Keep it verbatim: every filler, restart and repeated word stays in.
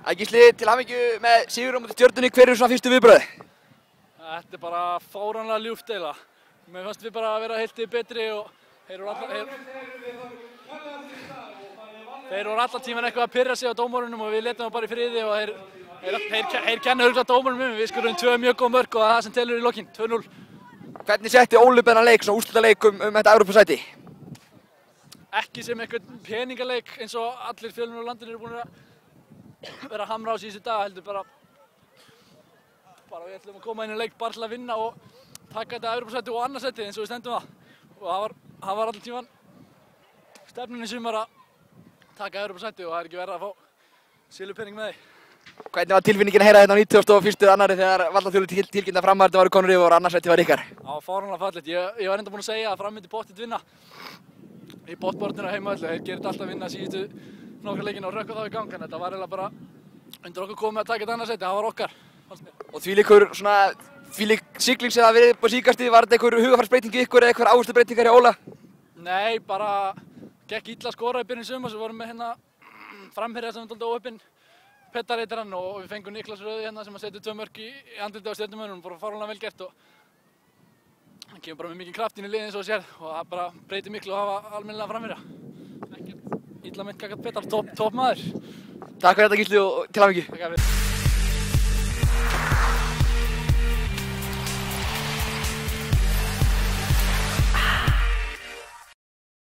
Gísli, til hamingju með sigur á móti Stjörnunni, hver eru svona fyrstu viðbrögð? Þetta er bara fáránlega ljúft eiginlega. Mér fannst við bara að vera heilt yfir betri og þeir voru alla, þeir, þeir voru allan tíman eitthvað að pirra sig á dómarunum og við letum það bara í friði og þeir, þeir, þeir, þeir kenna örugglega dómarunum um. Við skorum tvö mjög góð mörk og það sem telur í lokin, tvö núll. Hvernig setti Óli upp þennan leik, svona úrslitaleik um, um þetta Evrópusæti? Ekki sem einhvern peningaleik eins og allir fjölmiðlar á landinu eru búin að vera að hamra á síðustu daga, heldur bara bara við ætlum að koma inn í leik bara til að vinna og taka þetta Evrópusæti og annarsæti eins og við stendum það. Og það var, það var allan tíman stefnan í sumar að taka Evrópusæti og það er ekki verið að fá silfurpening með því. Hvernig var tilfinningin að heyra þetta á nítugasta og fyrstu annarri þegar Valdaþjóðlið til, tilkynnti að framhaldið varu konur yfir og annarsæti var ykkar? Það var fáránlega fallegt. Ég, ég var enda búinn að segja að fram myndi pottþétt vinna í botnbaráttunni á heimavelli. Þeir gerir þetta alltaf að vinna síðustu nokkra leikina og rökka þá í gang, en þetta var eiginlega bara undir okkur komið að taka þetta annarsæti, það var okkar. Og þvílíkur svona, þvílík sigling sem það verið upp á síðkastið, var þetta einhver hugarfarsbreyting í ykkur eða einhver áherslubreytingar hjá Óla? Nei, bara gekk illa að skora í byrjun sumars. Við vorum með hérna framherja sem var dálítið óheppinn, Petar heitir hann, og við fengum Niklas Rauði hérna sem að setja tvö mörk í, í andlitið á Stjörnumönnunum, bara fáránlega vel gert og hann kemur bara með mikinn kraft inn í liðið eins og þú sér og það bara breytir miklu að hafa almennilega framherja. Ekkert illa meint gagnvart Petar, topp top maður. Takk fyrir þetta Gísli og til hamingju.